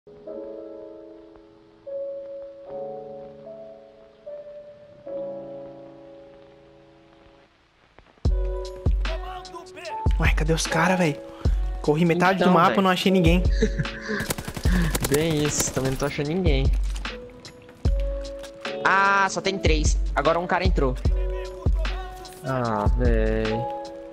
Ué, cadê os caras, velho? Corri metade Então, do mapa, véio. não achei ninguém. Bem isso, também não tô achando ninguém. Ah, só tem 3. Agora um cara entrou. Ah, véi.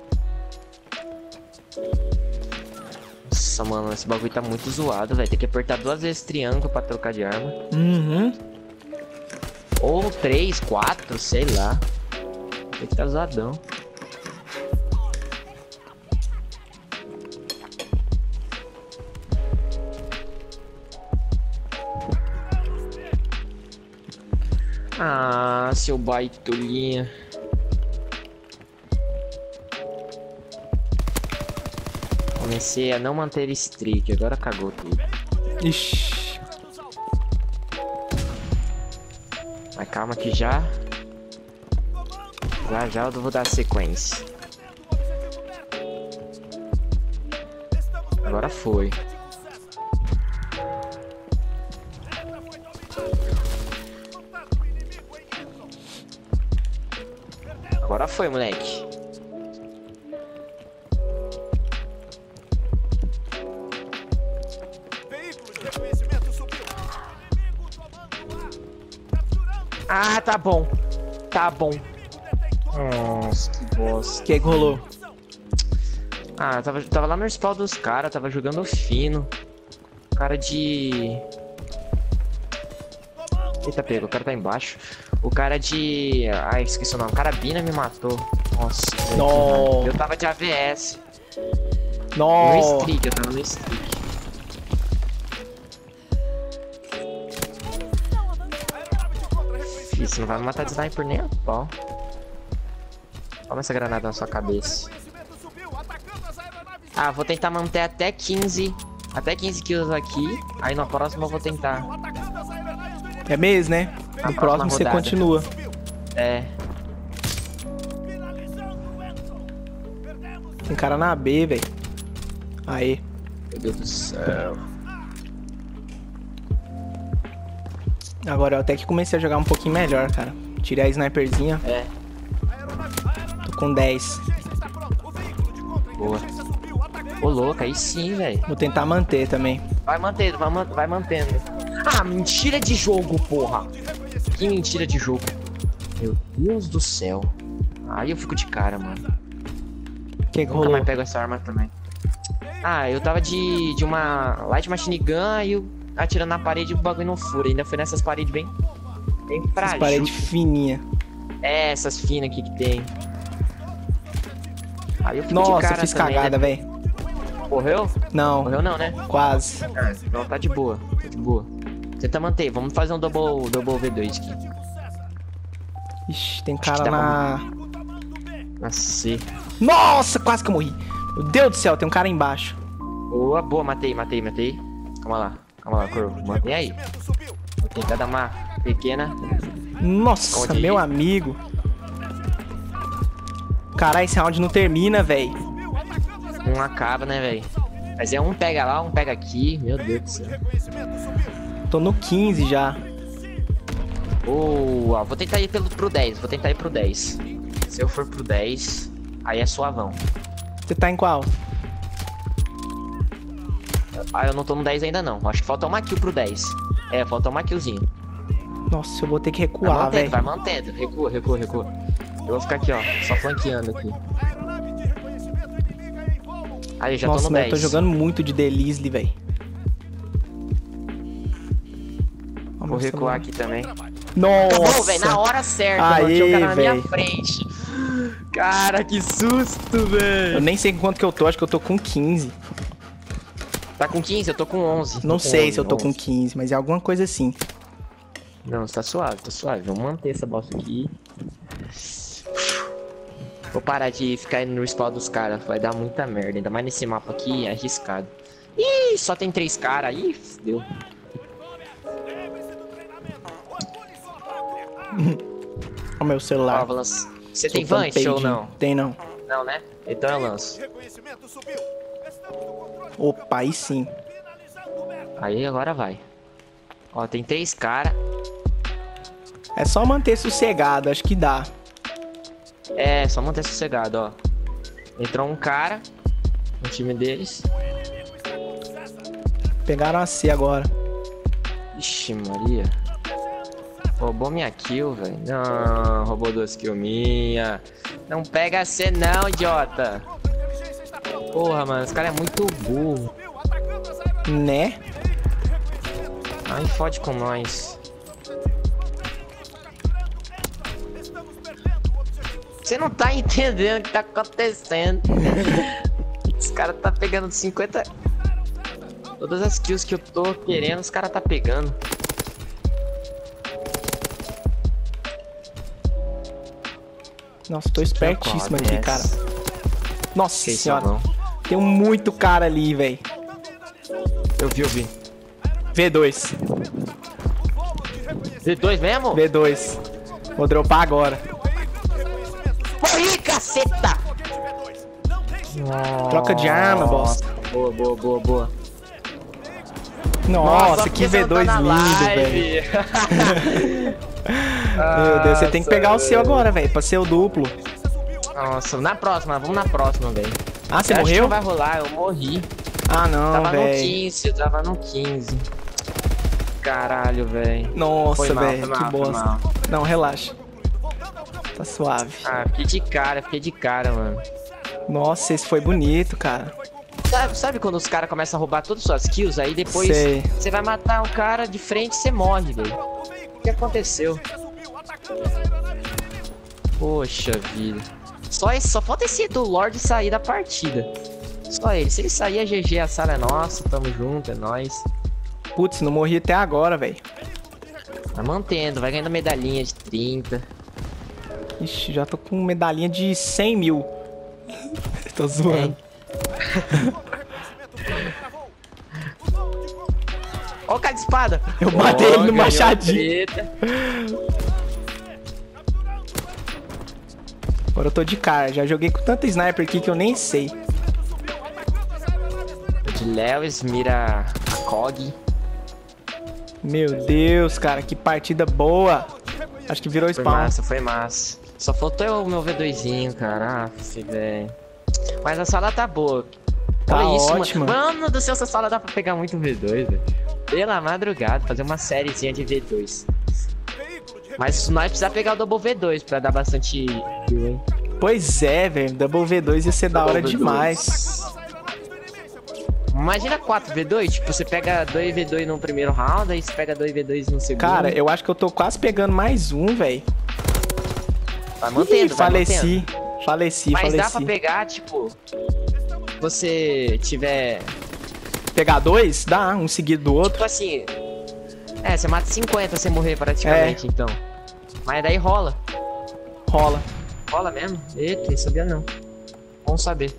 Nossa, mano, esse bagulho tá muito zoado, velho. Tem que apertar 2 vezes triângulo pra trocar de arma. Uhum. Ou 3, 4, sei lá. Tem que tá zoadão. Ah, seu baitolinha. Comecei a não manter streak, agora cagou tudo. Ixi. Mas calma que já eu vou dar sequência. Agora foi. Agora foi, moleque. Ah, tá bom. Tá bom. Nossa, que bosta. O que rolou? Ah, tava lá no spawn dos caras, tava jogando fino. Cara de... Eita, pega, o cara tá embaixo. O cara de... Ai, esqueci o nome. Carabina me matou. Nossa, Nossa. eu tava de AVS. No Nossa. streak, eu tava no streak. Isso não vai me matar de sniper nem a pau. Toma essa granada na sua cabeça. Ah, vou tentar manter até 15. Até 15 kills aqui. Aí na próxima eu vou tentar. É mesmo, né? Na No próximo próxima você rodada. continua. É. Tem cara na B, velho. Aí. Meu Deus do céu. Agora eu até que comecei a jogar um pouquinho melhor, cara. Tirei a sniperzinha. É. Tô com 10. Boa. Ô, louco, aí sim, velho. Vou tentar manter também. Vai mantendo, vai mantendo. Ah, mentira de jogo, porra. Que mentira de jogo. Meu Deus do céu. Aí eu fico de cara, mano. O que Nunca rolou? mais pego essa arma também. Ah, eu tava de uma light machine gun e eu atirando na parede e o bagulho não fura. Ainda foi nessas paredes bem Essas frágeis. paredes fininhas. É, essas finas aqui que tem. Aí eu fico de Nossa, cara fiz também, cagada, né? velho. Morreu? Não, Morreu não, né? quase. Ah, então tá de boa, tá de boa. Tenta manter, vamos fazer um double V2 aqui. Ixi, tem que cara dá na... Nascer. Nossa, quase que eu morri. Meu Deus do céu, tem um cara embaixo. Boa, boa, matei. Calma lá, Corvo, mantém aí. Vou tentar dar uma pequena. Nossa, Esconde aí. meu amigo. Caralho, esse round não termina, velho. Não acaba, né, velho? Mas é um pega lá, um pega aqui. Meu Deus do céu. Tô no 15 já. Boa, vou tentar ir pro 10. Vou tentar ir pro 10. Se eu for pro 10, aí é suavão. Você tá em qual? Ah, eu não tô no 10 ainda não. Acho que falta uma kill pro 10. É, falta uma killzinho. Nossa, eu vou ter que Vai recuar, mantendo, velho. vai mantendo. Recua. Eu vou ficar aqui, ó. Só flanqueando aqui. Aí, já Nossa, tô no mas 10. eu tô jogando muito de Delisle, velho. Vou recuar aqui também. Nossa. Acabou, velho. Na hora certa, mano. Aê, Tinha um cara na minha véi. frente. Cara, que susto, Eu velho. nem sei quanto que eu tô, acho que eu tô com 15. Tá com 15? Eu tô com 11. Não Tô com sei 11, se eu tô com 11. 15, mas é alguma coisa assim. Não, tá suave, tá suave. Vamos manter essa bosta aqui. Vou parar de ficar indo no spawn dos caras. Vai dar muita merda. Ainda mais nesse mapa aqui, é arriscado. Ih, só tem 3 caras. Ih, fudeu. Ó, meu Ó, celular. vou lançar. Você tem Soltando Vant ou peidinho. não? Tem não. Não, né? Então eu lanço. Opa, aí sim. Aí agora vai. Ó, tem 3 caras. É só manter sossegado, acho que dá. É, só manter sossegado, ó. Entrou um cara no time deles. Pegaram a C agora. Ixi, Maria. Roubou minha kill, velho. Não, roubou 2 kills minha. Não pega a C não, idiota. Porra, mano, esse cara é muito burro. Né? Ai, fode com nós. Você não tá entendendo o que tá acontecendo. Os caras tá pegando 50... Todas as kills que eu tô querendo, os caras tá pegando. Nossa, tô espertíssimo aqui, cara. Nossa Que senhora. não. Tem muito cara ali, velho. Eu vi. V2. V2 mesmo? V2. Vou dropar agora. Morri, caceta! Troca de arma, bosta. Boa. Nossa, que V2 lindo, velho. Meu Deus, você tem que pegar o seu agora, velho, pra ser o duplo. Nossa, na próxima, vamos na próxima, velho. Ah, você Acho que morreu? não vai rolar, eu morri. Ah, não, Tava no velho. 15, eu tava no 15. Caralho, velho. Nossa, velho, foi que mal. bosta. Não, relaxa. Tá suave. Ah, fiquei de cara, mano. Nossa, esse foi bonito, cara. Sabe quando os caras começam a roubar todas as suas kills, aí depois Sei. você vai matar um cara de frente e você morre, velho. O que aconteceu? Poxa vida. Só falta esse do Lorde sair da partida. Só ele. Se ele sair, é GG, a sala é nossa, tamo junto, é nóis. Putz, não morri até agora, velho. Tá mantendo, vai ganhando medalhinha de 30. Ixi, já tô com medalhinha de 100 mil. Tô zoando. Ó o cara de espada. Eu matei ele no ganhou machadinho. treta. Agora eu tô de cara. Já joguei com tanto sniper aqui que eu nem sei. De Lewis, mira a Cog. Meu Deus, cara, que partida boa. Acho que virou spawn. Foi massa. Só faltou o meu V2zinho, cara. Aff, velho. Mas a sala tá boa. Tá Olha isso, ótima. Mano do céu, essa sala dá pra pegar muito V2, velho. Pela madrugada, fazer uma sériezinha de V2. Mas nós precisamos pegar o Double V2 pra dar bastante kill, hein? Pois é, velho. Double V2 ia ser da hora Double V2. demais. Imagina 4 V2, tipo, você pega 2 V2 no primeiro round, aí você pega 2 V2 no segundo. Cara, eu acho que eu tô quase pegando mais um, velho. Vai mantendo, vai faleci. mantendo. Faleci. Mas dá pra pegar, tipo, se você tiver... Pegar dois? Dá, um seguido do outro. Tipo assim, você mata 50 sem morrer praticamente, então. Mas daí rola. Rola. Rola mesmo? Eita, não sabia não. Bom saber.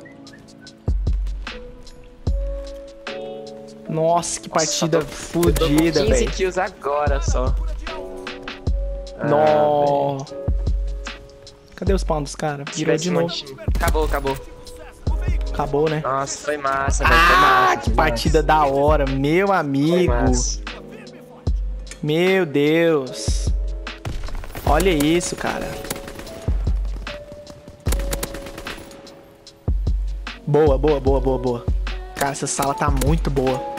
Nossa, que partida Eu tô fodida, com 15 velho. kills agora só. Nó. Cadê os spawn dos caras? Virou de novo. Acabou. Acabou, né? Nossa, foi massa, velho. Foi massa. Que partida da hora, meu amigo. Meu Deus. Olha isso, cara. Boa. Cara, essa sala tá muito boa.